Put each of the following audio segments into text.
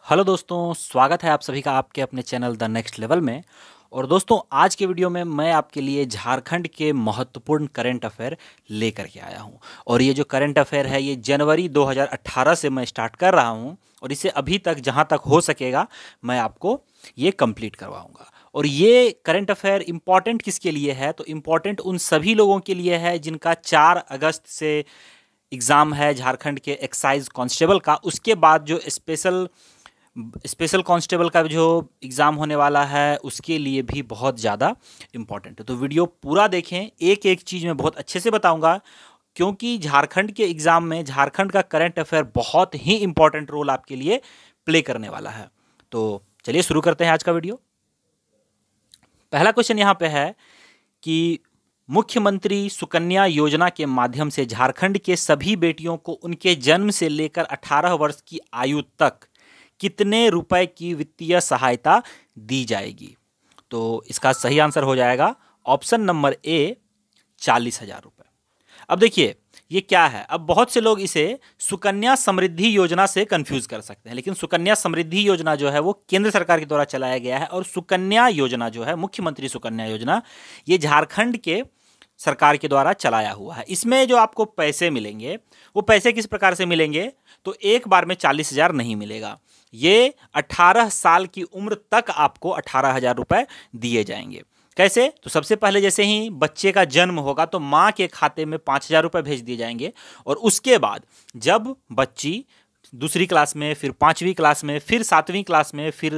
Hello दोस्तों, स्वागत है आप सभी का आपके अपने चैनल द नेक्स्ट लेवल में। और दोस्तों, आज के वीडियो में मैं आपके लिए झारखंड के महत्वपूर्ण करंट अफेयर लेकर के आया हूं। और ये जो करंट अफेयर है ये जनवरी 2018 से मैं स्टार्ट कर रहा हूं और इसे अभी तक जहां तक हो सकेगा मैं आपको ये कंप्लीट करवाऊंगा। और ये करंट अफेयर इम्पॉर्टेंट किसके लिए है? तो इम्पॉर्टेंट उन सभी लोगों के लिए है जिनका 4 अगस्त से एग्ज़ाम है झारखंड के एक्साइज कांस्टेबल का। उसके बाद जो स्पेशल कांस्टेबल का जो एग्ज़ाम होने वाला है उसके लिए भी बहुत ज़्यादा इम्पॉर्टेंट है। तो वीडियो पूरा देखें, एक एक चीज़ मैं बहुत अच्छे से बताऊंगा, क्योंकि झारखंड के एग्ज़ाम में झारखंड का करंट अफेयर बहुत ही इम्पॉर्टेंट रोल आपके लिए प्ले करने वाला है। तो चलिए शुरू करते हैं आज का वीडियो। पहला क्वेश्चन यहाँ पे है कि मुख्यमंत्री सुकन्या योजना के माध्यम से झारखंड के सभी बेटियों को उनके जन्म से लेकर 18 वर्ष की आयु तक कितने रुपए की वित्तीय सहायता दी जाएगी? तो इसका सही आंसर हो जाएगा ऑप्शन नंबर ए, 40,000 रुपये। अब देखिए ये क्या है, अब बहुत से लोग इसे सुकन्या समृद्धि योजना से कंफ्यूज कर सकते हैं, लेकिन सुकन्या समृद्धि योजना जो है वो केंद्र सरकार के द्वारा चलाया गया है और सुकन्या योजना जो है, मुख्यमंत्री सुकन्या योजना, ये झारखंड के सरकार के द्वारा चलाया हुआ है। इसमें जो आपको पैसे मिलेंगे वो पैसे किस प्रकार से मिलेंगे? तो एक बार में 40,000 नहीं मिलेगा, ये 18 साल की उम्र तक आपको 18,000 रुपये दिए जाएंगे। कैसे? तो सबसे पहले जैसे ही बच्चे का जन्म होगा तो माँ के खाते में 5,000 रुपये भेज दिए जाएंगे, और उसके बाद जब बच्ची दूसरी क्लास में, फिर 5वीं क्लास में, फिर 7वीं क्लास में, फिर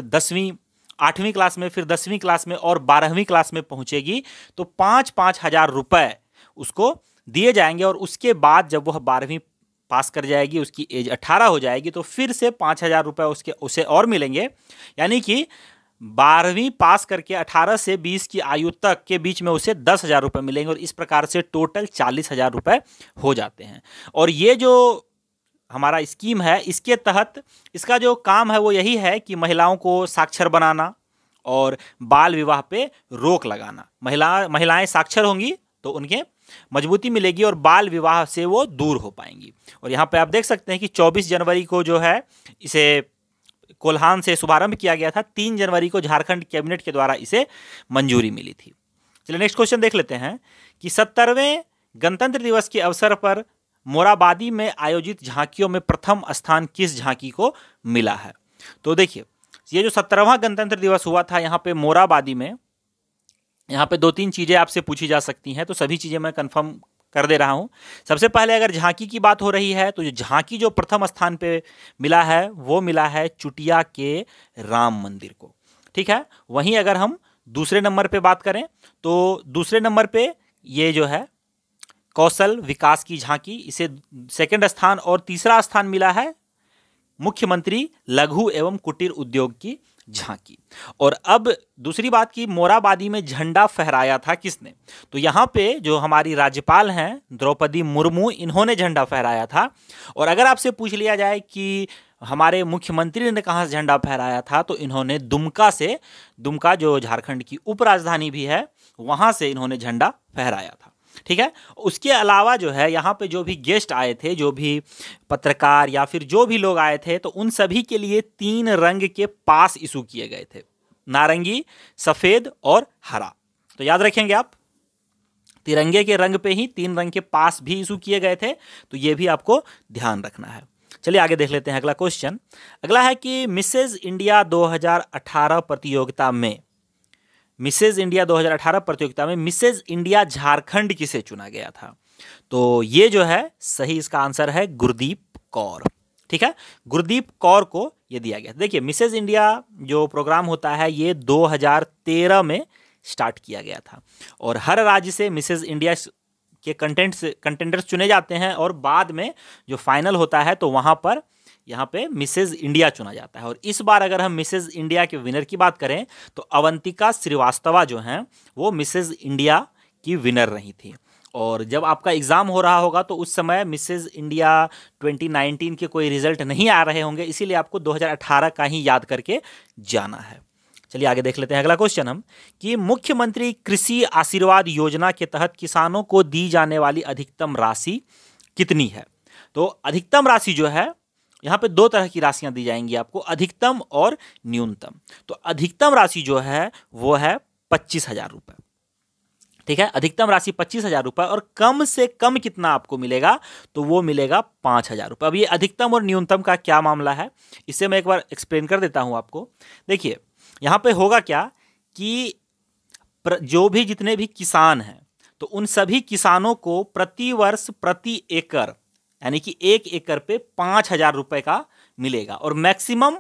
8वीं क्लास में, फिर 10वीं क्लास में और 12वीं क्लास में पहुंचेगी तो 5-5 हजार रुपये उसको दिए जाएंगे। और उसके बाद जब वह 12वीं पास कर जाएगी, उसकी एज 18 हो जाएगी, तो फिर से 5,000 रुपये उसे और मिलेंगे। यानी कि 12वीं पास करके 18 से 20 की आयु तक के बीच में उसे 10,000 रुपये मिलेंगे, और इस प्रकार से टोटल 40,000 रुपये हो जाते हैं। और ये जो हमारा स्कीम है इसके तहत इसका जो काम है वो यही है कि महिलाओं को साक्षर बनाना और बाल विवाह पे रोक लगाना। महिलाएं साक्षर होंगी तो उनके मजबूती मिलेगी और बाल विवाह से वो दूर हो पाएंगी। और यहाँ पे आप देख सकते हैं कि 24 जनवरी को जो है इसे कोल्हान से शुभारंभ किया गया था, 3 जनवरी को झारखंड कैबिनेट के द्वारा इसे मंजूरी मिली थी। चलिए नेक्स्ट क्वेश्चन देख लेते हैं कि 70वें गणतंत्र दिवस के अवसर पर मोराबादी में आयोजित झांकियों में प्रथम स्थान किस झांकी को मिला है? तो देखिए ये जो 17वां गणतंत्र दिवस हुआ था यहाँ पे मोराबादी में, यहाँ पे 2-3 चीजें आपसे पूछी जा सकती हैं, तो सभी चीजें मैं कंफर्म कर दे रहा हूं। सबसे पहले अगर झांकी की बात हो रही है तो झांकी जो प्रथम स्थान पे मिला है वो मिला है चुटिया के राम मंदिर को। ठीक है, वहीं अगर हम दूसरे नंबर पे बात करें तो दूसरे नंबर पे ये जो है कौशल विकास की झांकी, इसे सेकंड स्थान, और तीसरा स्थान मिला है मुख्यमंत्री लघु एवं कुटीर उद्योग की झांकी। और अब दूसरी बात की मोराबादी में झंडा फहराया था किसने? तो यहाँ पे जो हमारी राज्यपाल हैं द्रौपदी मुर्मू, इन्होंने झंडा फहराया था। और अगर आपसे पूछ लिया जाए कि हमारे मुख्यमंत्री ने कहाँ से झंडा फहराया था, तो इन्होंने दुमका जो झारखंड की उपराजधानी भी है वहां से इन्होंने झंडा फहराया था। ठीक है, उसके अलावा जो है यहाँ पे जो भी गेस्ट आए थे, जो भी पत्रकार या फिर जो भी लोग आए थे, तो उन सभी के लिए 3 रंग के पास इशू किए गए थे, नारंगी, सफेद और हरा। तो याद रखेंगे आप, तिरंगे के रंग पे ही 3 रंग के पास भी इशू किए गए थे, तो ये भी आपको ध्यान रखना है। चलिए आगे देख लेते हैं अगला क्वेश्चन। अगला है कि मिसेज इंडिया 2018 प्रतियोगिता में मिसेज इंडिया झारखंड किसे चुना गया था? तो ये जो है सही इसका आंसर है गुरदीप कौर। ठीक है, गुरदीप कौर को ये दिया गया। देखिए मिसेज इंडिया जो प्रोग्राम होता है ये 2013 में स्टार्ट किया गया था, और हर राज्य से मिसेज इंडिया के कंटेंडर्स चुने जाते हैं, और बाद में जो फाइनल होता है तो वहां पर यहाँ पे मिसेज इंडिया चुना जाता है। और इस बार अगर हम मिसेज इंडिया के विनर की बात करें तो अवंतिका श्रीवास्तवा जो हैं वो मिसेज इंडिया की विनर रही थी। और जब आपका एग्ज़ाम हो रहा होगा तो उस समय मिसेज इंडिया 2019 के कोई रिजल्ट नहीं आ रहे होंगे, इसीलिए आपको 2018 का ही याद करके जाना है। चलिए आगे देख लेते हैं अगला क्वेश्चन हम कि मुख्यमंत्री कृषि आशीर्वाद योजना के तहत किसानों को दी जाने वाली अधिकतम राशि कितनी है? तो अधिकतम राशि जो है यहाँ पे दो तरह की राशियां दी जाएंगी आपको, अधिकतम और न्यूनतम। तो अधिकतम राशि जो है वो है 25,000 रुपए, ठीक है, अधिकतम राशि 25,000 रुपए। और कम से कम कितना आपको मिलेगा, तो वो मिलेगा 5,000 रुपए। अब ये अधिकतम और न्यूनतम का क्या मामला है, इसे मैं एक बार एक्सप्लेन कर देता हूं आपको। देखिए यहां पे होगा क्या कि जो भी जितने भी किसान हैं, तो उन सभी किसानों को प्रति वर्ष प्रति एकड़, यानी कि 1 एकड़ पे 5,000 रुपए का मिलेगा। और मैक्सिमम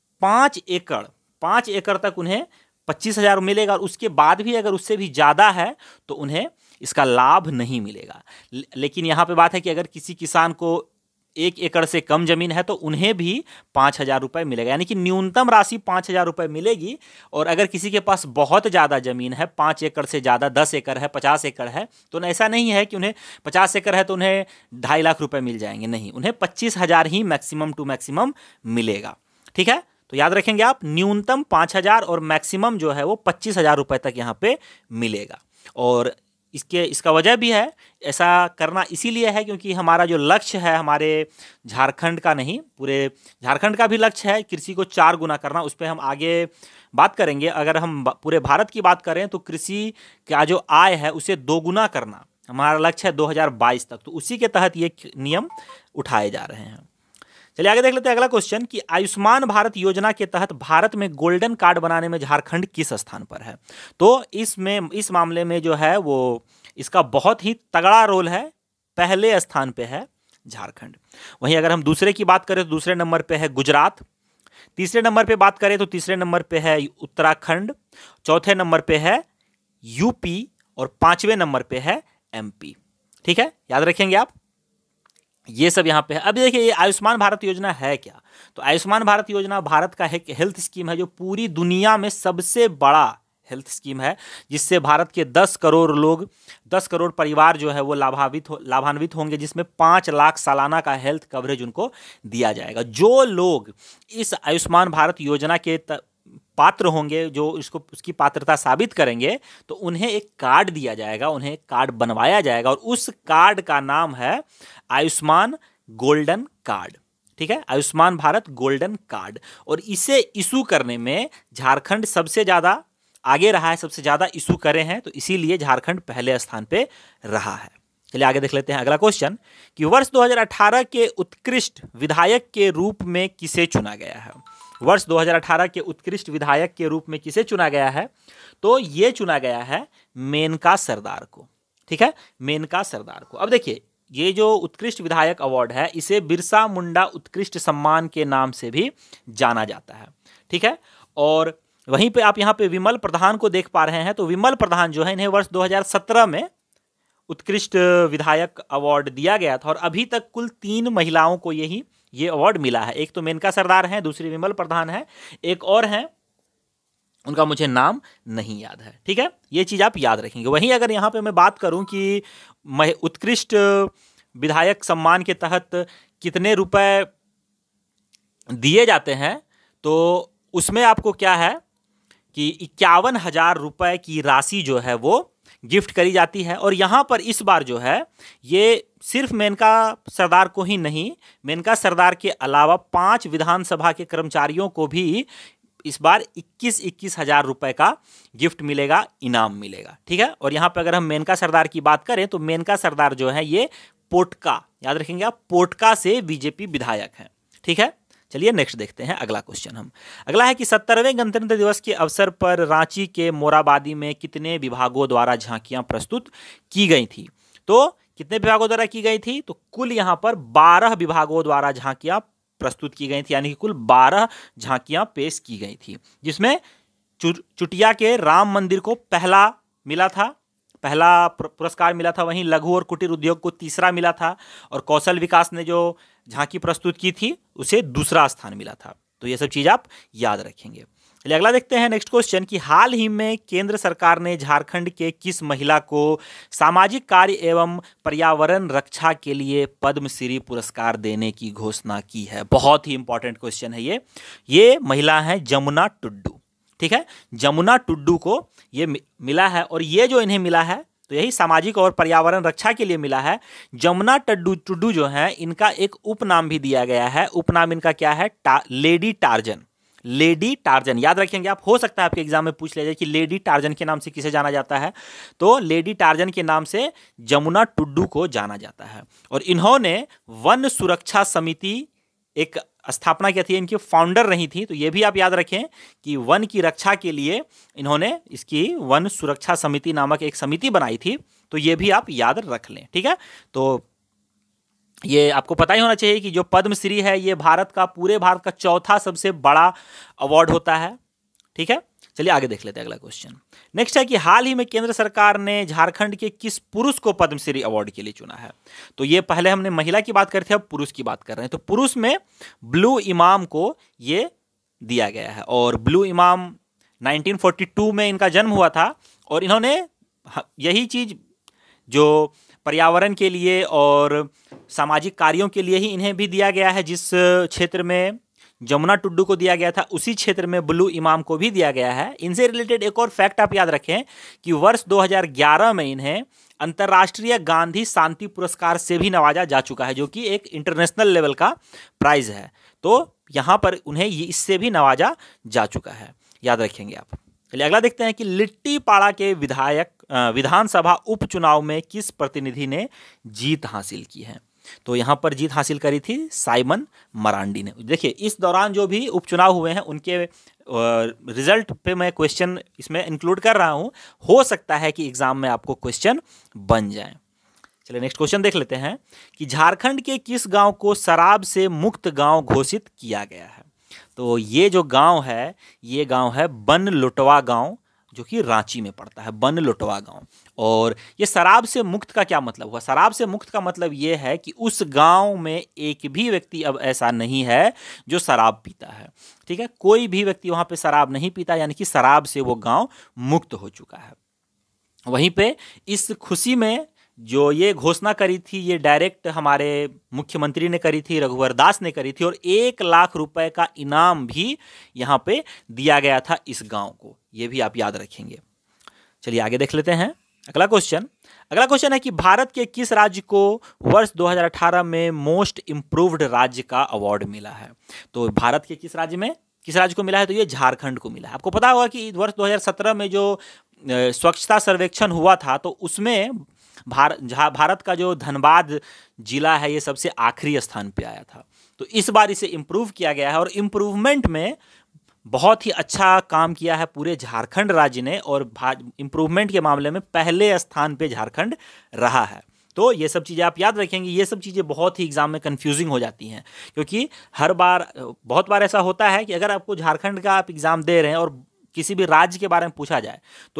5 एकड़ तक उन्हें 25,000 मिलेगा। और उसके बाद भी अगर उससे भी ज्यादा है तो उन्हें इसका लाभ नहीं मिलेगा। लेकिन यहां पे बात है कि अगर किसी किसान को 1 एकड़ से कम जमीन है तो उन्हें भी 5,000 रुपए मिलेगा, यानी कि न्यूनतम राशि 5,000 रुपए मिलेगी। और अगर किसी के पास बहुत ज्यादा जमीन है, 5 एकड़ से ज्यादा, 10 एकड़ है, 50 एकड़ है, तो ऐसा नहीं है कि उन्हें 50 एकड़ है तो उन्हें 2.5 लाख रुपए मिल जाएंगे, नहीं, उन्हें 25,000 ही मैक्सिमम टू मैक्सिमम मिलेगा, ठीक है। तो याद रखेंगे आप, न्यूनतम 5,000 और मैक्सिमम जो है वो 25,000 रुपए तक यहाँ पे मिलेगा। और इसका वजह भी है, ऐसा करना इसीलिए है क्योंकि हमारा जो लक्ष्य है, हमारे झारखंड का नहीं, पूरे झारखंड का भी लक्ष्य है कृषि को 4 गुना करना। उस पर हम आगे बात करेंगे। अगर हम पूरे भारत की बात करें तो कृषि का जो आय है उसे 2 गुना करना हमारा लक्ष्य है 2022 तक। तो उसी के तहत ये नियम उठाए जा रहे हैं। चलिए आगे देख लेते हैं अगला क्वेश्चन कि आयुष्मान भारत योजना के तहत भारत में गोल्डन कार्ड बनाने में झारखंड किस स्थान पर है। तो इस मामले में जो है वो इसका बहुत ही तगड़ा रोल है, पहले स्थान पे है झारखंड। वहीं अगर हम दूसरे की बात करें तो दूसरे नंबर पे है गुजरात, तीसरे नंबर पे बात करें तो तीसरे नंबर पे है उत्तराखंड, चौथे नंबर पे है यूपी और 5वें नंबर पे है एमपी, ठीक है, याद रखेंगे आप, ये सब यहां पे है। अब देखिए ये आयुष्मान भारत योजना है क्या। तो आयुष्मान भारत योजना भारत का एक हेल्थ स्कीम है जो पूरी दुनिया में सबसे बड़ा हेल्थ स्कीम है, जिससे भारत के 10 करोड़ लोग, 10 करोड़ परिवार जो है वो लाभान्वित होंगे, जिसमें 5 लाख सालाना का हेल्थ कवरेज उनको दिया जाएगा। जो लोग इस आयुष्मान भारत योजना के पात्र होंगे, जो उसकी पात्रता साबित करेंगे, तो उन्हें एक कार्ड दिया जाएगा, उन्हें एक कार्ड बनवाया जाएगा। और उस कार्ड का नाम है आयुष्मान गोल्डन कार्ड, ठीक है, आयुष्मान भारत गोल्डन कार्ड। और इसे इशू करने में झारखंड सबसे ज्यादा आगे रहा है, सबसे ज्यादा इशू करे हैं, तो इसीलिए झारखंड पहले स्थान पे रहा है। चलिए आगे देख लेते हैं अगला क्वेश्चन कि वर्ष 2018 के उत्कृष्ट विधायक के रूप में किसे चुना गया है। वर्ष 2018 के उत्कृष्ट विधायक के रूप में किसे चुना गया है, तो ये चुना गया है मेनका सरदार को, ठीक है, मेनका सरदार को। अब देखिए ये जो उत्कृष्ट विधायक अवार्ड है इसे बिरसा मुंडा उत्कृष्ट सम्मान के नाम से भी जाना जाता है, ठीक है। और वहीं पे आप यहाँ पे विमल प्रधान को देख पा रहे हैं। तो विमल प्रधान जो है इन्हें वर्ष 2017 में उत्कृष्ट विधायक अवार्ड दिया गया था। और अभी तक कुल 3 महिलाओं को ये अवार्ड मिला है। एक तो मेनका सरदार हैं, दूसरी विमल प्रधान है, एक और हैं, उनका मुझे नाम नहीं याद है, ठीक है, ये चीज आप याद रखेंगे। वहीं अगर यहाँ पे मैं बात करूं कि उत्कृष्ट विधायक सम्मान के तहत कितने रुपए दिए जाते हैं, तो उसमें आपको क्या है कि 51,000 रुपए की राशि जो है वो गिफ्ट करी जाती है। और यहाँ पर इस बार जो है ये सिर्फ मेनका सरदार को ही नहीं, मेनका सरदार के अलावा 5 विधानसभा के कर्मचारियों को भी इस बार 21,000 रुपए का गिफ्ट मिलेगा, इनाम मिलेगा, ठीक है। और यहाँ पर अगर हम मेनका सरदार की बात करें तो मेनका सरदार जो है ये पोटका, याद रखेंगे आप, पोटका से बीजेपी विधायक हैं, ठीक है। चलिए नेक्स्ट देखते हैं अगला क्वेश्चन हम। अगला है कि 70वें गणतंत्र दिवस के अवसर पर रांची के मोराबादी में कितने विभागों द्वारा झांकियां प्रस्तुत की गई थी। तो कितने विभागों द्वारा की गई थी, तो कुल यहां पर 12 विभागों द्वारा झांकियां प्रस्तुत की गई थी, यानी कि कुल 12 झांकियां पेश की गई थी, जिसमें चुटिया के राम मंदिर को पहला मिला था, पहला पुरस्कार मिला था। वहीं लघु और कुटीर उद्योग को तीसरा मिला था और कौशल विकास ने जो झांकी प्रस्तुत की थी उसे दूसरा स्थान मिला था। तो ये सब चीज आप याद रखेंगे। चलिए अगला देखते हैं नेक्स्ट क्वेश्चन कि हाल ही में केंद्र सरकार ने झारखंड के किस महिला को सामाजिक कार्य एवं पर्यावरण रक्षा के लिए पद्मश्री पुरस्कार देने की घोषणा की है। बहुत ही इंपॉर्टेंट क्वेश्चन है ये महिला है जमुना टुड्डू, ठीक है, जमुना टुड्डू को ये मिला है। और ये जो इन्हें मिला है तो यही सामाजिक और पर्यावरण रक्षा के लिए मिला है। जमुना टुडू जो है, इनका एक उपनाम भी दिया गया है। उपनाम इनका क्या है? Lady Tarzan. लेडी टार्जन याद रखेंगे आप, हो सकता है आपके एग्जाम में पूछ लिया जाए कि लेडी टार्जन के नाम से किसे जाना जाता है, तो लेडी टार्जन के नाम से जमुना टुडू को जाना जाता है। और इन्होंने वन सुरक्षा समिति एक स्थापना की थी, इनकी फाउंडर रही थी। तो ये भी आप याद रखें कि वन की रक्षा के लिए इन्होंने इसकी वन सुरक्षा समिति नामक एक समिति बनाई थी। तो ये भी आप याद रख लें, ठीक है। तो ये आपको पता ही होना चाहिए कि जो पद्मश्री है ये पूरे भारत का चौथा सबसे बड़ा अवार्ड होता है, ठीक है। चलिए आगे देख लेते हैं अगला क्वेश्चन। नेक्स्ट है कि हाल ही में केंद्र सरकार ने झारखंड के किस पुरुष को पद्मश्री अवार्ड के लिए चुना है? तो ये पहले हमने महिला की बात करते थे, अब पुरुष की बात कर रहे हैं। तो पुरुष में ब्लू इमाम को ये दिया गया है। और ब्लू इमाम 1942 में इनका जन्म हुआ था। और इन्होंने यही चीज जो पर्यावरण के लिए और सामाजिक कार्यों के लिए ही इन्हें भी दिया गया है। जिस क्षेत्र में जमुना टुडू को दिया गया था, उसी क्षेत्र में ब्लू इमाम को भी दिया गया है। इनसे रिलेटेड एक और फैक्ट आप याद रखें कि वर्ष 2011 में इन्हें अंतर्राष्ट्रीय गांधी शांति पुरस्कार से भी नवाजा जा चुका है, जो कि एक इंटरनेशनल लेवल का प्राइज है। तो यहां पर उन्हें इससे भी नवाजा जा चुका है, याद रखेंगे आप। चलिए अगला देखते हैं कि लिट्टीपाड़ा के विधानसभा उपचुनाव में किस प्रतिनिधि ने जीत हासिल की है? तो यहां पर जीत हासिल करी थी साइमन मरांडी ने। देखिए इस दौरान जो भी उपचुनाव हुए हैं उनके रिजल्ट पे मैं क्वेश्चन इसमें इंक्लूड कर रहा हूं, हो सकता है कि एग्जाम में आपको क्वेश्चन बन जाए। चलिए नेक्स्ट क्वेश्चन देख लेते हैं कि झारखंड के किस गांव को शराब से मुक्त गांव घोषित किया गया है? तो ये जो गांव है, ये गांव है बन लुटवा गांव, जो कि रांची में पड़ता है, बन लुटवा गांव। और ये शराब से मुक्त का क्या मतलब हुआ? शराब से मुक्त का मतलब ये है कि उस गांव में एक भी व्यक्ति अब ऐसा नहीं है जो शराब पीता है, ठीक है। कोई भी व्यक्ति वहां पे शराब नहीं पीता, यानी कि शराब से वो गांव मुक्त हो चुका है। वहीं पे इस खुशी में जो ये घोषणा करी थी, ये डायरेक्ट हमारे मुख्यमंत्री ने करी थी, रघुवर दास ने करी थी। और 1 लाख रुपए का इनाम भी यहाँ पे दिया गया था इस गांव को, ये भी आप याद रखेंगे। चलिए आगे देख लेते हैं अगला क्वेश्चन है कि भारत के किस राज्य को वर्ष 2018 में मोस्ट इंप्रूव्ड राज्य का अवार्ड मिला है? तो भारत के किस राज्य को मिला है? तो ये झारखंड को मिला है। आपको पता होगा कि वर्ष 2017 में जो स्वच्छता सर्वेक्षण हुआ था, तो उसमें भारत का जो धनबाद जिला है ये सबसे आखिरी स्थान पे आया था। तो इस बार इसे इम्प्रूव किया गया है और इम्प्रूवमेंट में बहुत ही अच्छा काम किया है पूरे झारखंड राज्य ने। और इम्प्रूवमेंट के मामले में पहले स्थान पे झारखंड रहा है। तो ये सब चीज़ें आप याद रखेंगे। ये सब चीज़ें बहुत ही एग्जाम में कंफ्यूजिंग हो जाती हैं, क्योंकि बहुत बार ऐसा होता है कि अगर आपको झारखंड का आप एग्जाम दे रहे हैं और किसी भी राज्य के बारे में पूछा जाए तो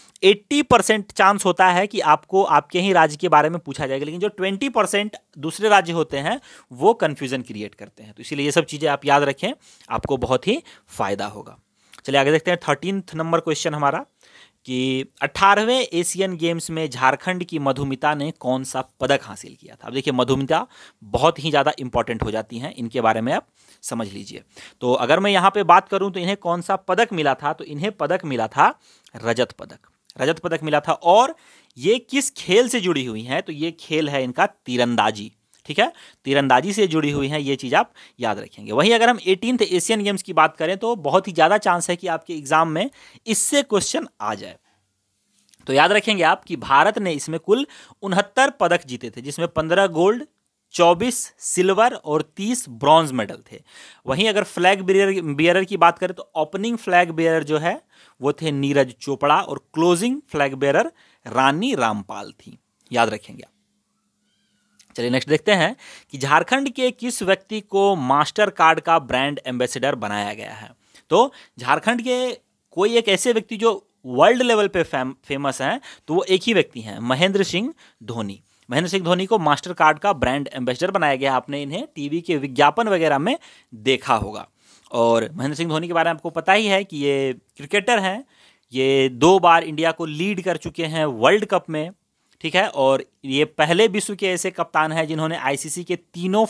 80% चांस होता है कि आपको आपके ही राज्य के बारे में पूछा जाएगा, लेकिन जो 20% दूसरे राज्य होते हैं वो कंफ्यूजन क्रिएट करते हैं। तो इसीलिए ये सब चीज़ें आप याद रखें, आपको बहुत ही फायदा होगा। चलिए आगे देखते हैं 13th नंबर क्वेश्चन हमारा कि 18वें एशियन गेम्स में झारखंड की मधुमिता ने कौन सा पदक हासिल किया था? अब देखिए मधुमिता बहुत ही ज़्यादा इंपॉर्टेंट हो जाती हैं, इनके बारे में आप समझ लीजिए। तो अगर मैं यहाँ पे बात करूँ तो इन्हें कौन सा पदक मिला था? तो इन्हें पदक मिला था रजत पदक मिला था। और ये किस खेल से जुड़ी हुई हैं? तो ये खेल है इनका तीरंदाजी, ठीक है। तीरंदाजी से जुड़ी हुई हैं, ये चीज़ आप याद रखेंगे। वहीं अगर हम 18th एशियन गेम्स की बात करें तो बहुत ही ज़्यादा चांस है कि आपके एग्जाम में इससे क्वेश्चन आ जाए। तो याद रखेंगे आप कि भारत ने इसमें कुल 69 पदक जीते थे, जिसमें 15 गोल्ड, 24 सिल्वर और 30 ब्रॉन्ज मेडल थे। वहीं अगर फ्लैग बियरर की बात करें तो ओपनिंग फ्लैग बियरर जो है वो थे नीरज चोपड़ा और closing flag bearer Rani Rampal थी, याद रखेंगे आप। चलिए नेक्स्ट देखते हैं कि झारखंड के किस व्यक्ति को मास्टर कार्ड का ब्रांड एम्बेसडर बनाया गया है? तो झारखंड के कोई एक ऐसे व्यक्ति जो वर्ल्ड लेवल पे फेमस हैं, तो वो एक ही व्यक्ति हैं, महेंद्र सिंह धोनी को मास्टर कार्ड का ब्रांड एम्बेसडर बनाया गया। आपने इन्हें टीवी के विज्ञापन वगैरह में देखा होगा। और महेंद्र सिंह धोनी के बारे में आपको पता ही है कि ये क्रिकेटर हैं, ये 2 बार इंडिया को लीड कर चुके हैं वर्ल्ड कप में, ठीक है। और ये पहले विश्व के ऐसे कप्तान हैं जिन्होंने आईसीसी के तीनों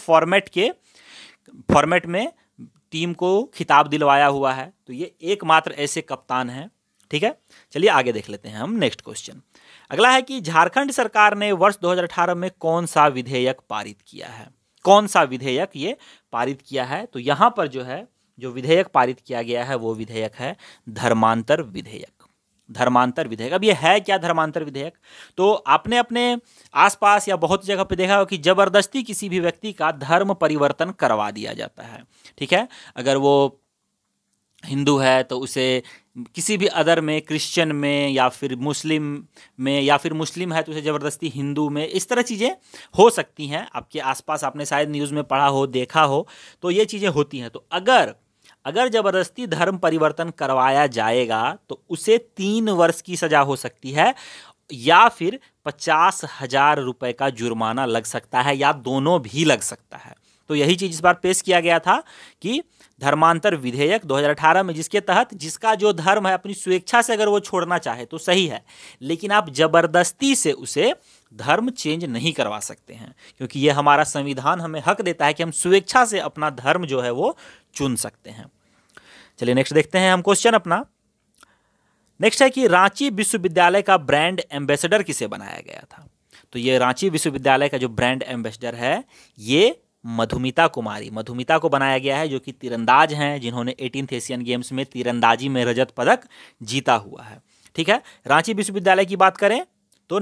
फॉर्मेट में टीम को खिताब दिलवाया हुआ है। तो ये एकमात्र ऐसे कप्तान हैं। ठीक है, चलिए आगे देख लेते हैं हम नेक्स्ट क्वेश्चन। अगला है कि झारखंड सरकार ने वर्ष 2018 में कौन सा विधेयक पारित किया है? कौन सा विधेयक ये पारित किया है? तो यहां पर जो है जो विधेयक पारित किया गया है वो विधेयक है धर्मांतर विधेयक। धर्मांतर विधेयक। अब ये है क्या धर्मांतर विधेयक? तो आपने अपने आसपास या बहुत जगह पे देखा हो कि जबरदस्ती किसी भी व्यक्ति का धर्म परिवर्तन करवा दिया जाता है। ठीक है, अगर वो हिंदू है तो उसे किसी भी अदर में, क्रिश्चियन में या फिर मुस्लिम में, या फिर मुस्लिम है तो उसे ज़बरदस्ती हिंदू में, इस तरह चीज़ें हो सकती हैं। आपके आसपास आपने शायद न्यूज़ में पढ़ा हो, देखा हो, तो ये चीज़ें होती हैं। तो अगर ज़बरदस्ती धर्म परिवर्तन करवाया जाएगा तो उसे 3 वर्ष की सज़ा हो सकती है या फिर 50,000 रुपये का जुर्माना लग सकता है, या दोनों भी लग सकता है। तो यही चीज़ इस बार पेश किया गया था कि धर्मांतर विधेयक 2018 में, जिसके तहत जिसका जो धर्म है अपनी स्वेच्छा से अगर वो छोड़ना चाहे तो सही है, लेकिन आप जबरदस्ती से उसे धर्म चेंज नहीं करवा सकते हैं, क्योंकि ये हमारा संविधान हमें हक देता है कि हम स्वेच्छा से अपना धर्म जो है वो चुन सकते हैं। चलिए नेक्स्ट देखते हैं हम क्वेश्चन अपना। नेक्स्ट है कि रांची विश्वविद्यालय का ब्रांड एम्बेसडर किसे बनाया गया था? तो ये रांची विश्वविद्यालय का जो ब्रांड एम्बेसडर है ये मधुमिता कुमारी, मधुमिता को बनाया गया है, जो कि तीरंदाज हैं, जिन्होंने 18th एशियन गेम्स में तीरंदाजी में रजत पदक जीता हुआ है। ठीक है, रांची विश्वविद्यालय की बात करें तो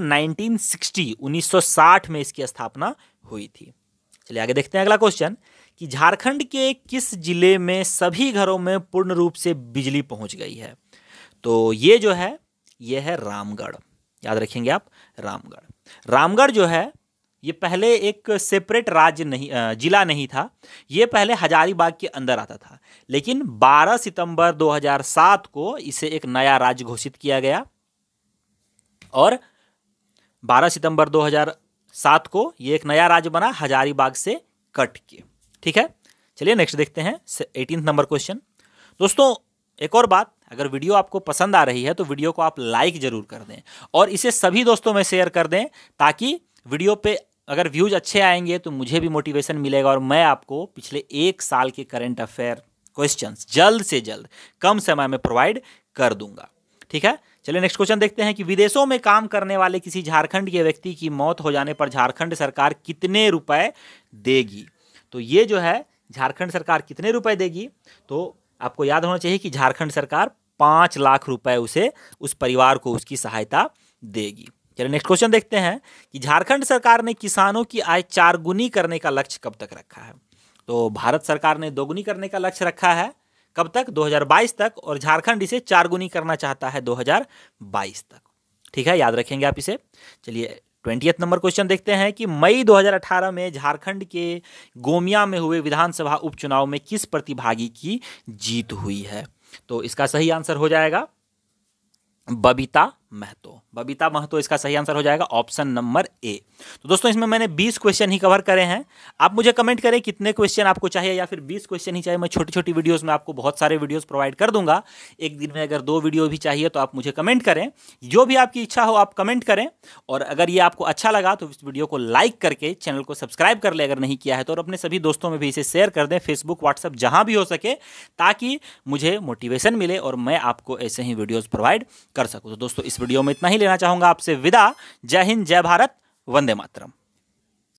1960 में इसकी स्थापना हुई थी। चलिए आगे देखते हैं अगला क्वेश्चन कि झारखंड के किस जिले में सभी घरों में पूर्ण रूप से बिजली पहुंच गई है? तो ये जो है ये है रामगढ़। याद रखेंगे आप, रामगढ़। रामगढ़ जो है ये पहले एक सेपरेट राज्य नहीं, जिला नहीं था, ये पहले हजारीबाग के अंदर आता था, लेकिन 12 सितंबर 2007 को इसे एक नया राज्य घोषित किया गया और 12 सितंबर 2007 को ये एक नया राज्य बना हजारीबाग से कट के। ठीक है, चलिए नेक्स्ट देखते हैं 18 नंबर क्वेश्चन। दोस्तों एक और बात, अगर वीडियो आपको पसंद आ रही है तो वीडियो को आप लाइक जरूर कर दें और इसे सभी दोस्तों में शेयर कर दें, ताकि वीडियो पे अगर व्यूज अच्छे आएंगे तो मुझे भी मोटिवेशन मिलेगा और मैं आपको पिछले 1 साल के करंट अफेयर क्वेश्चंस जल्द से जल्द कम समय में प्रोवाइड कर दूंगा। ठीक है, चलिए नेक्स्ट क्वेश्चन देखते हैं कि विदेशों में काम करने वाले किसी झारखंड के व्यक्ति की मौत हो जाने पर झारखंड सरकार कितने रुपए देगी? तो ये जो है झारखंड सरकार कितने रुपए देगी, तो आपको याद होना चाहिए कि झारखंड सरकार 5 लाख रुपए उस परिवार को उसकी सहायता देगी। चलिए नेक्स्ट क्वेश्चन देखते हैं कि झारखंड सरकार ने किसानों की आय 4 गुनी करने का लक्ष्य कब तक रखा है? तो भारत सरकार ने 2 गुनी करने का लक्ष्य रखा है, कब तक? 2022 तक, और झारखंड इसे 4 गुनी करना चाहता है 2022 तक। ठीक है, याद रखेंगे आप इसे। चलिए 20th नंबर क्वेश्चन देखते हैं कि मई 2018 में झारखंड के गोमिया में हुए विधानसभा उपचुनाव में किस प्रतिभागी की जीत हुई है? तो इसका सही आंसर हो जाएगा बबीता महतो। बबीता महतो इसका सही आंसर हो जाएगा, ऑप्शन नंबर ए। तो दोस्तों इसमें मैंने 20 क्वेश्चन ही कवर करे हैं। आप मुझे कमेंट करें कितने क्वेश्चन आपको चाहिए, या फिर 20 क्वेश्चन ही चाहिए। मैं छोटी छोटी वीडियोस में आपको बहुत सारे वीडियोस प्रोवाइड कर दूंगा। एक दिन में अगर 2 वीडियो भी चाहिए तो आप मुझे कमेंट करें, जो भी आपकी इच्छा हो आप कमेंट करें। और अगर ये आपको अच्छा लगा तो इस वीडियो को लाइक करके चैनल को सब्सक्राइब कर ले अगर नहीं किया है तो, और अपने सभी दोस्तों में भी इसे शेयर कर दें, फेसबुक, व्हाट्सएप, जहां भी हो सके, ताकि मुझे मोटिवेशन मिले और मैं आपको ऐसे ही वीडियोस प्रोवाइड कर सकूं। तो दोस्तों इस वीडियो में इतना ही लेना चाहूंगा आपसे विदा। जय हिंद, जय भारत, वंदे मातरम।